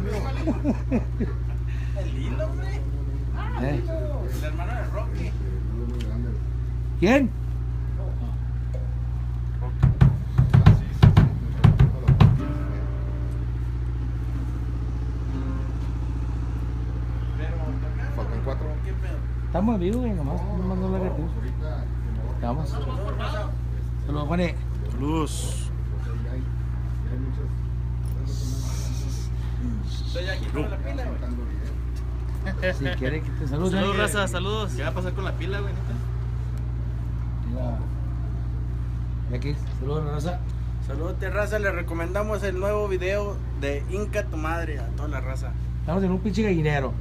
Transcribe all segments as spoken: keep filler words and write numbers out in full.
El lindo, hombre. ¿Eh? El hermano de Rocky. ¿Quién? Faltan cuatro. Estamos vivos, güey, nomás. Nomás no lo tú. Estamos. Saludos, Juanes. Luz. Estoy aquí con la pila, güey. Si quiere que te salude. Saludos, raza, saludos. ¿Qué va a pasar con la pila, güey? Y aquí, saludos, raza. Saludos, raza. Les recomendamos el nuevo video de Inca tu madre a toda la raza. Estamos en un pinche gallinero.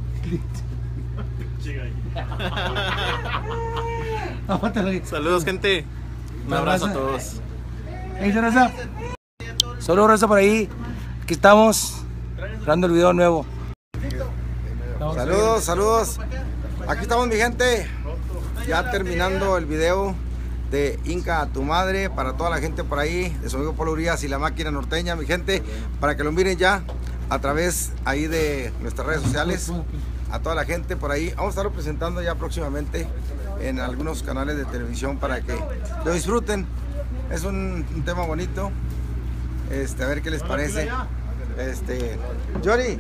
Saludos, gente. Un abrazo a todos. ¿Qué dice, raza? Saludos, raza, por ahí. Aquí estamos grabando el video nuevo. Saludos, saludos. Aquí estamos, mi gente. Ya terminando el video de Inca a tu madre para toda la gente por ahí, de su amigo Polo Urias y la máquina norteña, mi gente, para que lo miren ya a través ahí de nuestras redes sociales. A toda la gente por ahí, vamos a estarlo presentando ya próximamente en algunos canales de televisión para que lo disfruten. Es un, un tema bonito. Este, a ver qué les parece. Este, Yori,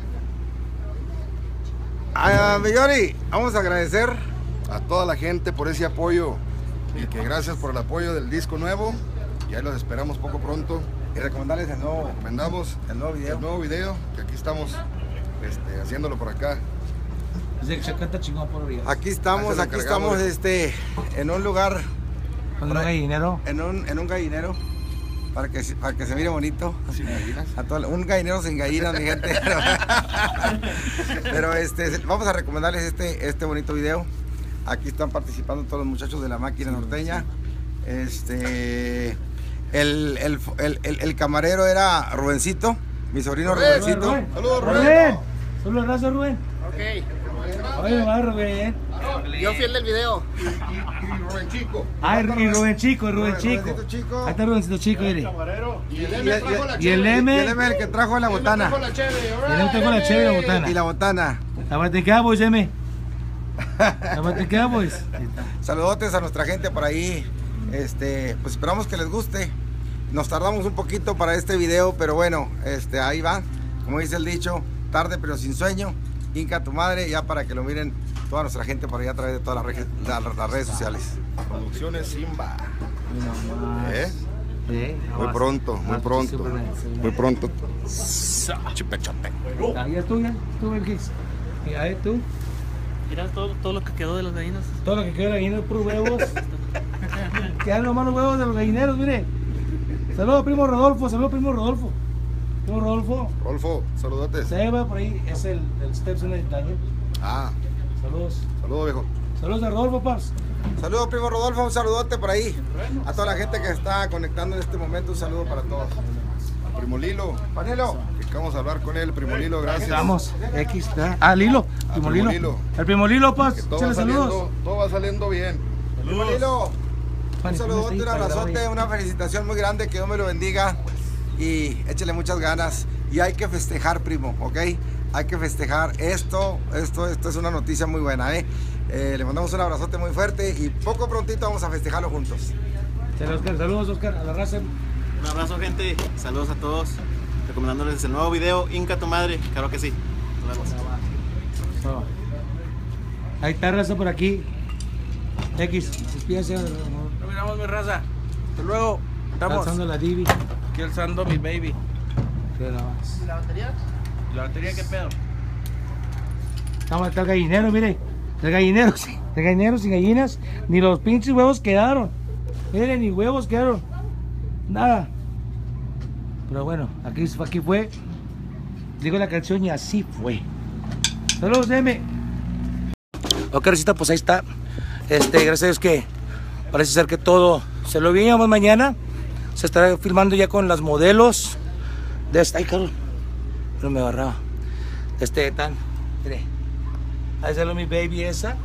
ah, mi Yori, vamos a agradecer a toda la gente por ese apoyo y que gracias por el apoyo del disco nuevo y ahí los esperamos poco pronto y recomendarles el nuevo, recomendamos el nuevo video, el nuevo video que aquí estamos este, haciéndolo por acá. Aquí estamos, aquí estamos este, en un lugar, ¿En un gallinero? En un, en un gallinero, para que, para que se mire bonito. ¿Sin gallinas? A todo, un gallinero sin gallinas, mi gente. Pero este, vamos a recomendarles este, este bonito video. Aquí están participando todos los muchachos de la máquina norteña. Este, el, el, el, el, el camarero era Rubencito, mi sobrino Rubén, Rubencito. Rubén. Saludos, Rubén. Rubén. Saludos, raza, Rubén. Ok. Oye, va, Rubén. Yo fiel del video. Y, y, y Rubén Chico. Ay, y Rubén Chico, Rubén Rubén- Chico. Rubencito Chico. Ahí está Rubencito Chico, mire. Y el Y, M y- trajo la y el cheve. M. y él es el que trajo la botana. Trajo la cheve, Y el M trajo la cheve y la botana. Y la botana. Tabate Cowboys, M. Tabate Cowboys. Saludotes a nuestra gente por ahí. Este, pues esperamos que les guste. Nos tardamos un poquito para este video, pero bueno, este, ahí va. Como dice el dicho, tarde pero sin sueño. Inca tu madre, ya para que lo miren toda nuestra gente por allá a través de todas las, redes- las- las redes sociales. Producciones Simba. ¿Eh? Sí, Muy pronto, muy pronto. Muy pronto. Chipe chope. Ah, ya tú, ya. Tú, el Kiss. Y ahí tú. Mira todo, todo lo que quedó de las gallinas. Todo lo que queda de gallinero, puros huevos. Quedan los malos huevos de los gallineros, mire. Saludos, primo Rodolfo. Saludos, primo Rodolfo. Primo Rodolfo. Rolfo, saludotes. Seba, por ahí es el, el Stepson de Daniel. Ah, Saludos. saludos, viejo. Saludos a Rodolfo, Paz. Saludos, primo Rodolfo, un saludote por ahí. A toda la gente que está conectando en este momento, un saludo para todos. Primo Lilo. Panelo. Que vamos a hablar con él, Primo Lilo, gracias. Estamos. X. ¿verdad? Ah, Lilo. Ah, Primo Primo Lilo. Lilo. El primo Lilo, Que Paz. todo va, Échale saludos. saliendo, todo va saliendo bien. Primo Lilo. Un saludote, un Ahí, abrazote, para una felicitación muy grande, que Dios me lo bendiga y échale muchas ganas. Y hay que festejar, primo, ¿ok? Hay que festejar esto, esto, esto es una noticia muy buena, ¿eh? Eh, le mandamos un abrazote muy fuerte y poco prontito vamos a festejarlo juntos. Chale, Oscar. Saludos, Oscar. A la raza. Un abrazo, gente. Saludos a todos. Recomendándoles el nuevo video, Inca tu madre. Claro que sí. Nos vemos. So, ahí está raza por aquí. X. Despídense. Nos miramos, mi raza. Hasta luego. Estamos Alzando la Divi. aquí alzando mi baby. Que nada más. ¿Y la batería? ¿La batería qué pedo? Estamos hasta el gallinero, mire. El gallinero, sí. El gallinero sin gallinas. Ni los pinches huevos quedaron. Miren, ni huevos quedaron. Nada. Pero bueno, aquí, aquí fue. Digo la canción y así fue. Saludos, M. Ok, recita, pues ahí está. Este, gracias a Dios que parece ser que todo se lo veíamos mañana. Se estará filmando ya con las modelos de esta. Ay, Carlos. No me agarraba. Este, tan. Mire. Ahí salió mi baby esa.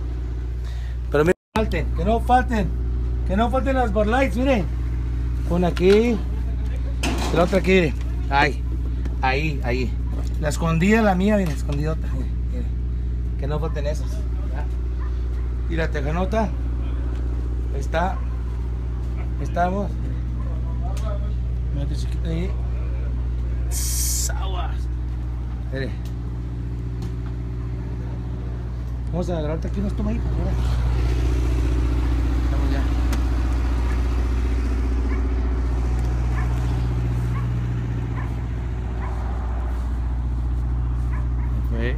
Pero miren, que no falten, que no falten. Que no falten las Bud Lights, miren. Con aquí. La otra aquí, miren. Ay. Ahí, ahí. La escondida, la mía, mira, escondidota. Mire, mire. Que no falten esas. ¿Ya? Y la tejanota. Ahí está. Ahí estamos. Mira, chiquita ahí. Tss, aguas. Mire. Vamos a agarrarte aquí unos tomaditos. Estamos ya. Okay.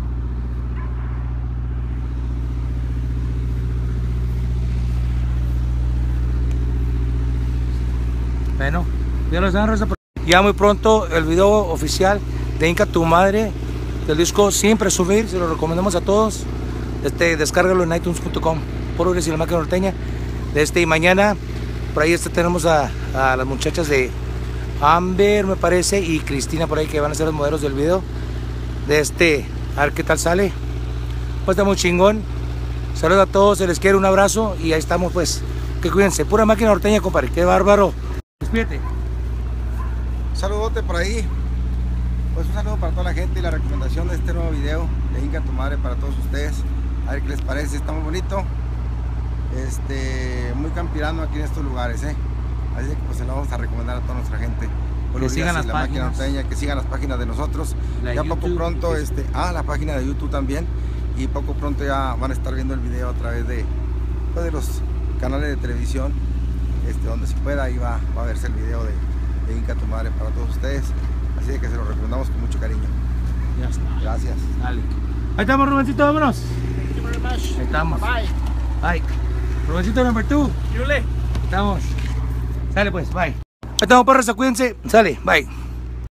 Bueno, ya los dan Rosa. Ya muy pronto el video oficial de Inca Tu Madre del disco Siempre Subir, se lo recomendamos a todos. Este, descárgalo en iTunes punto com, por Urias y la Máquina Norteña. Este, y mañana por ahí este, tenemos a, a las muchachas de Amber, me parece, y Cristina por ahí, que van a ser los modelos del video. De este, a ver qué tal sale. Pues está muy chingón. Saludos a todos, se les quiere, un abrazo y ahí estamos, pues. Que cuídense, pura Máquina Norteña, compadre. Qué bárbaro. Despídete. Saludote por ahí. Pues un saludo para toda la gente y la recomendación de este nuevo video de Inca Tu Madre para todos ustedes. A ver qué les parece, está muy bonito. Este, muy campirano aquí en estos lugares, ¿eh? Así que pues se lo vamos a recomendar a toda nuestra gente. Que sigan las la Máquina páginas. Norteña, que sigan las páginas de nosotros. La ya YouTube, poco pronto, que- este, ah, la página de YouTube también. Y poco pronto ya van a estar viendo el video a través de, pues, de los canales de televisión. Este, donde se pueda, ahí va, va a verse el video de, de Inca Tu Madre para todos ustedes. Así de que se lo recomendamos con mucho cariño. Ya está. Gracias. Dale. Ahí estamos, Rubencito, vámonos. Thank you very much. Ahí estamos. Bye. Bye. Rubencito number two. Yule. Ahí estamos. Sale pues, bye. Ahí estamos, perros, cuídense. Sale, bye.